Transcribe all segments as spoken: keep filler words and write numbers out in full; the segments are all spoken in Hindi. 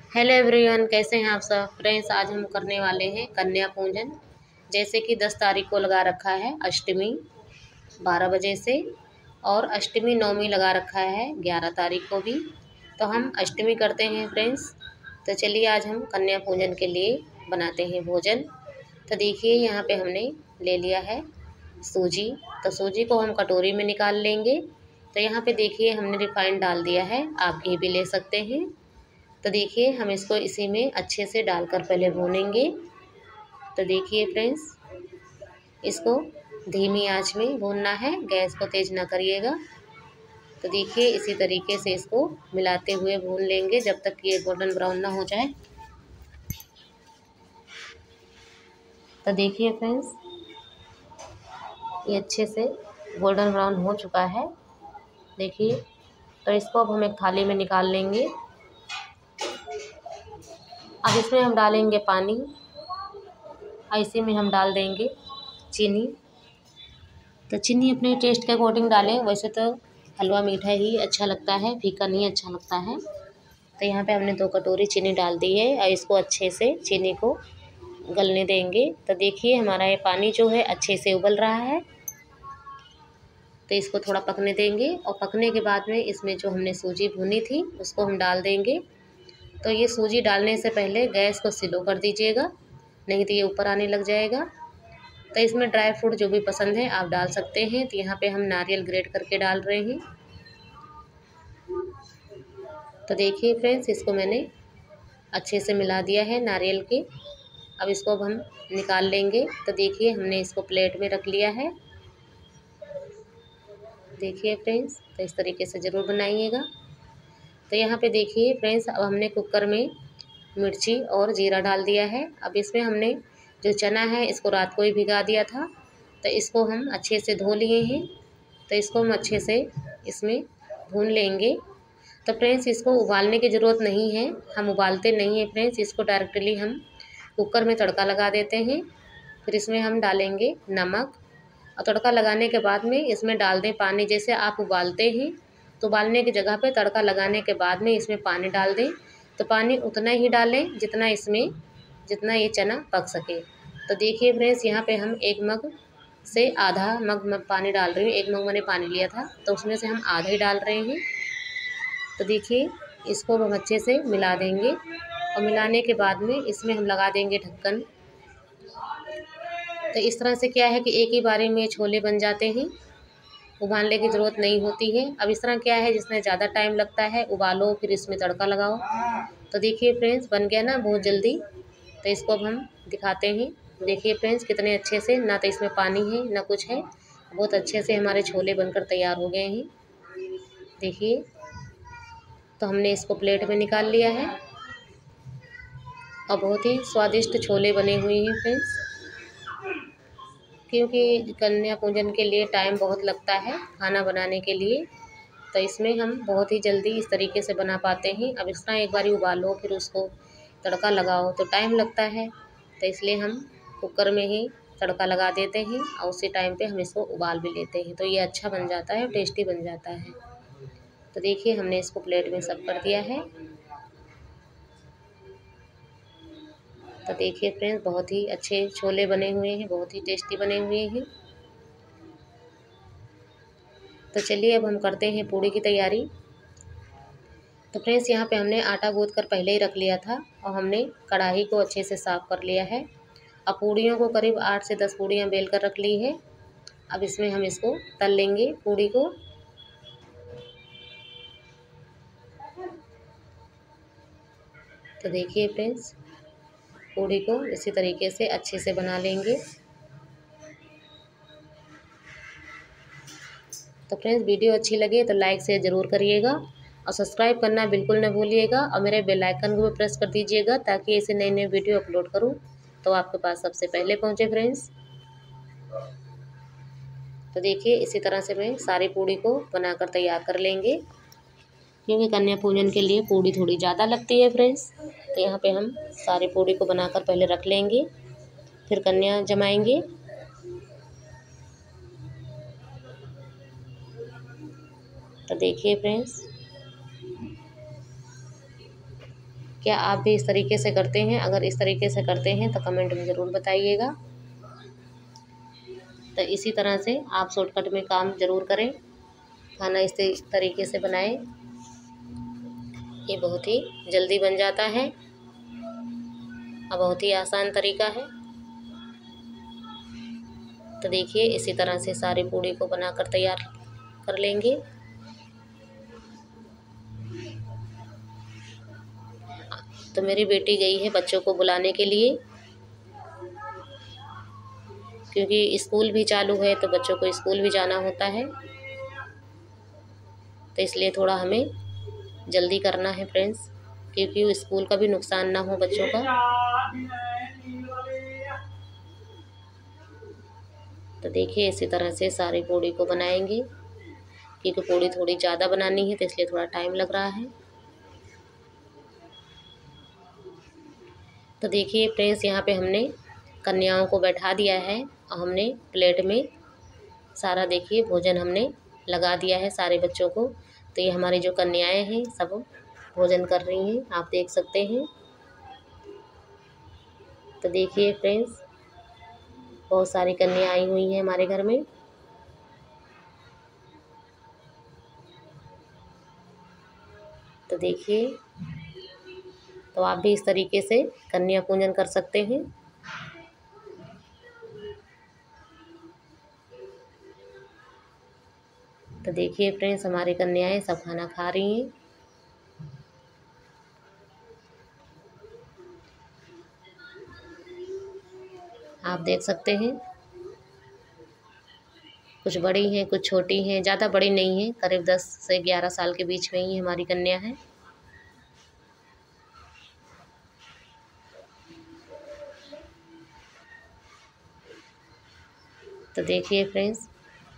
हेलो एवरीवन, कैसे हैं आप सब फ्रेंड्स। आज हम करने वाले हैं कन्या पूजन। जैसे कि दस तारीख को लगा रखा है अष्टमी बारह बजे से, और अष्टमी नवमी लगा रखा है ग्यारह तारीख को भी। तो हम अष्टमी करते हैं फ्रेंड्स। तो चलिए आज हम कन्या पूजन के लिए बनाते हैं भोजन। तो देखिए यहाँ पे हमने ले लिया है सूजी। तो सूजी को हम कटोरी में निकाल लेंगे। तो यहाँ पे देखिए हमने रिफाइंड डाल दिया है, आप घी भी ले सकते हैं। तो देखिए हम इसको इसी में अच्छे से डालकर पहले भूनेंगे। तो देखिए फ्रेंड्स, इसको धीमी आंच में भूनना है, गैस को तेज ना करिएगा। तो देखिए इसी तरीके से इसको मिलाते हुए भून लेंगे जब तक कि ये गोल्डन ब्राउन ना हो जाए। तो देखिए फ्रेंड्स, ये अच्छे से गोल्डन ब्राउन हो चुका है। देखिए, तो इसको अब हम एक थाली में निकाल लेंगे। अब इसमें हम डालेंगे पानी, और इसी में हम डाल देंगे चीनी। तो चीनी अपने टेस्ट के अकॉर्डिंग डालें। वैसे तो हलवा मीठा ही अच्छा लगता है, फीका नहीं अच्छा लगता है। तो यहाँ पे हमने दो कटोरी चीनी डाल दी है, और इसको अच्छे से चीनी को गलने देंगे। तो देखिए हमारा ये पानी जो है अच्छे से उबल रहा है। तो इसको थोड़ा पकने देंगे, और पकने के बाद में इसमें जो हमने सूजी भुनी थी उसको हम डाल देंगे। तो ये सूजी डालने से पहले गैस को स्लो कर दीजिएगा, नहीं तो ये ऊपर आने लग जाएगा। तो इसमें ड्राई फ्रूट जो भी पसंद है आप डाल सकते हैं। तो यहाँ पे हम नारियल ग्रेट करके डाल रहे हैं। तो देखिए फ्रेंड्स, इसको मैंने अच्छे से मिला दिया है नारियल के। अब इसको अब हम निकाल लेंगे। तो देखिए हमने इसको प्लेट में रख लिया है। देखिए फ्रेंड्स, तो इस तरीके से ज़रूर बनाइएगा। तो यहाँ पे देखिए फ्रेंड्स, अब हमने कुकर में मिर्ची और जीरा डाल दिया है। अब इसमें हमने जो चना है इसको रात को ही भिगा दिया था। तो इसको हम अच्छे से धो लिए हैं। तो इसको हम अच्छे से इसमें भून लेंगे। तो फ्रेंड्स, इसको उबालने की ज़रूरत नहीं है, हम उबालते नहीं हैं फ्रेंड्स। इसको डायरेक्टली हम कुकर में तड़का लगा देते हैं। फिर इसमें हम डालेंगे नमक, और तड़का लगाने के बाद में इसमें डाल दें पानी। जैसे आप उबालते हैं तो उबालने की जगह पे तड़का लगाने के बाद में इसमें पानी डाल दें। तो पानी उतना ही डालें जितना इसमें जितना ये चना पक सके। तो देखिए फ्रेंड्स, यहाँ पे हम एक मग से आधा मग मैं पानी डाल रही हूँ। एक मग मैंने पानी लिया था, तो उसमें से हम आधा ही डाल रहे हैं। तो देखिए इसको हम अच्छे से मिला देंगे, और मिलाने के बाद में इसमें हम लगा देंगे ढक्कन। तो इस तरह से क्या है कि एक ही बारी में छोले बन जाते हैं, उबालने की ज़रूरत नहीं होती है। अब इस तरह क्या है जिसमें ज़्यादा टाइम लगता है, उबालो फिर इसमें तड़का लगाओ। तो देखिए फ्रेंड्स, बन गया ना बहुत जल्दी। तो इसको अब हम दिखाते हैं। देखिए फ्रेंड्स, कितने अच्छे से, ना तो इसमें पानी है ना कुछ है, बहुत अच्छे से हमारे छोले बनकर तैयार हो गए हैं। देखिए, तो हमने इसको प्लेट में निकाल लिया है, और बहुत ही स्वादिष्ट छोले बने हुए हैं फ्रेंड्स। क्योंकि कन्या पूजन के लिए टाइम बहुत लगता है खाना बनाने के लिए, तो इसमें हम बहुत ही जल्दी इस तरीके से बना पाते हैं। अब इस तरह एक बारी उबालो फिर उसको तड़का लगाओ तो टाइम लगता है। तो इसलिए हम कुकर में ही तड़का लगा देते हैं, और उसी टाइम पे हम इसको उबाल भी लेते हैं। तो ये अच्छा बन जाता है और टेस्टी बन जाता है। तो देखिए हमने इसको प्लेट में सर्व कर दिया है। तो देखिए फ्रेंड्स, बहुत ही अच्छे छोले बने हुए हैं, बहुत ही टेस्टी बने हुए हैं। तो चलिए अब हम करते हैं पूड़ी की तैयारी। तो फ्रेंड्स, यहाँ पे हमने आटा गूँथ कर पहले ही रख लिया था, और हमने कढ़ाई को अच्छे से साफ़ कर लिया है। अब पूड़ियों को करीब आठ से दस पूड़ियाँ बेल कर रख ली है। अब इसमें हम इसको तल लेंगे पूड़ी को। तो देखिए फ्रेंड्स, पूड़ी को इसी तरीके से अच्छे से बना लेंगे। तो फ्रेंड्स, वीडियो अच्छी लगे तो लाइक शेयर ज़रूर करिएगा, और सब्सक्राइब करना बिल्कुल न भूलिएगा, और मेरे बेल आइकन को भी प्रेस कर दीजिएगा ताकि ऐसे नए नए वीडियो अपलोड करूं तो आपके पास सबसे पहले पहुंचे फ्रेंड्स। तो देखिए इसी तरह से मैं सारी पूड़ी को बनाकर तैयार कर लेंगे, क्योंकि कन्या पूजन के लिए पूड़ी थोड़ी ज़्यादा लगती है फ्रेंड्स। तो यहाँ पे हम सारी पूड़ी को बनाकर पहले रख लेंगे, फिर कन्या जमाएंगे। तो देखिए फ्रेंड्स, क्या आप भी इस तरीके से करते हैं? अगर इस तरीके से करते हैं तो कमेंट में ज़रूर बताइएगा। तो इसी तरह से आप शॉर्टकट में काम ज़रूर करें, खाना इस तरीके से बनाएं। ये बहुत ही जल्दी बन जाता है और बहुत ही आसान तरीका है। तो देखिए इसी तरह से सारी पूड़ी को बनाकर तैयार कर लेंगे। तो मेरी बेटी गई है बच्चों को बुलाने के लिए, क्योंकि स्कूल भी चालू है तो बच्चों को स्कूल भी जाना होता है, तो इसलिए थोड़ा हमें जल्दी करना है फ्रेंड्स, क्योंकि स्कूल का भी नुकसान ना हो बच्चों का। तो देखिए इसी तरह से सारी पूड़ी को बनाएंगे, क्योंकि पूड़ी थोड़ी ज़्यादा बनानी है तो इसलिए थोड़ा टाइम लग रहा है। तो देखिए फ्रेंड्स यहाँ पे हमने कन्याओं को बैठा दिया है और हमने प्लेट में सारा देखिए भोजन हमने लगा दिया है सारे बच्चों को। तो ये हमारी जो कन्याएं हैं सब भोजन कर रही हैं, आप देख सकते हैं। तो देखिए फ्रेंड्स बहुत सारी कन्या आई हुई हैं हमारे घर में। तो देखिए, तो आप भी इस तरीके से कन्या पूजन कर सकते हैं। तो देखिए फ्रेंड्स हमारी कन्याएं सब खाना खा रही हैं। आप देख सकते हैं, कुछ बड़ी हैं कुछ छोटी हैं, ज़्यादा बड़ी नहीं हैं, करीब दस से ग्यारह साल के बीच में ही हमारी कन्या है। तो देखिए फ्रेंड्स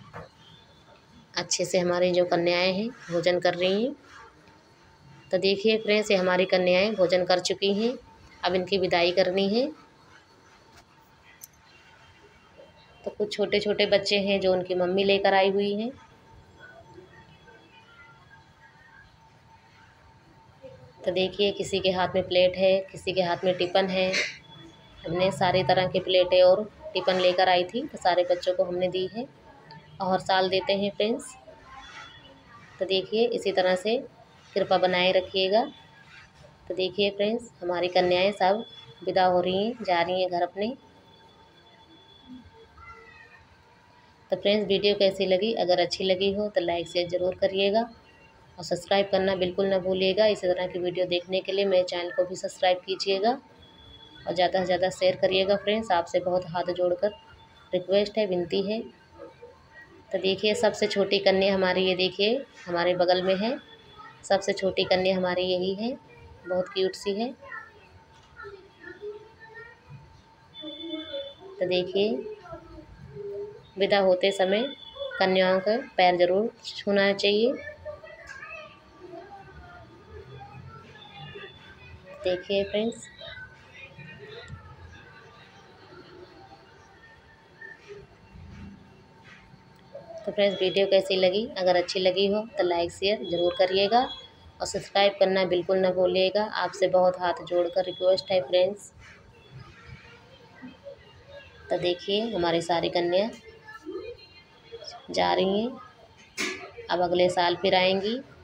अच्छे से हमारी जो कन्याएं हैं भोजन कर रही हैं। तो देखिए फ्रेंड्स ये हमारी कन्याएं भोजन कर चुकी हैं, अब इनकी विदाई करनी है। तो कुछ छोटे छोटे बच्चे हैं जो उनकी मम्मी लेकर आई हुई हैं। तो देखिए किसी के हाथ में प्लेट है, किसी के हाथ में टिफ़िन है। हमने सारी तरह की प्लेटें और टिफ़िन लेकर आई थी, तो सारे बच्चों को हमने दी है और हर साल देते हैं फ्रेंड्स। तो देखिए इसी तरह से कृपा बनाए रखिएगा। तो देखिए फ्रेंड्स हमारी कन्याएं सब विदा हो रही हैं, जा रही हैं घर अपने। तो फ्रेंड्स वीडियो कैसी लगी? अगर अच्छी लगी हो तो लाइक शेयर ज़रूर करिएगा और सब्सक्राइब करना बिल्कुल ना भूलिएगा। इसी तरह की वीडियो देखने के लिए मेरे चैनल को भी सब्सक्राइब कीजिएगा और ज़्यादा से ज़्यादा शेयर करिएगा फ्रेंड्स। आपसे बहुत हाथ जोड़कर रिक्वेस्ट है, विनती है। तो देखिए सबसे छोटी कन्या हमारी ये देखिए हमारे बगल में है। सबसे छोटी कन्या हमारी यही है, बहुत क्यूट सी है। तो देखिए विदा होते समय कन्याओं का पैर जरूर छूना चाहिए। देखिए फ्रेंड्स तो फ्रेंड्स वीडियो कैसी लगी? अगर अच्छी लगी हो तो लाइक शेयर ज़रूर करिएगा और सब्सक्राइब करना बिल्कुल ना भूलिएगा। आपसे बहुत हाथ जोड़कर रिक्वेस्ट है फ्रेंड्स। तो देखिए हमारी सारी कन्या जा रही हैं, अब अगले साल फिर आएंगी।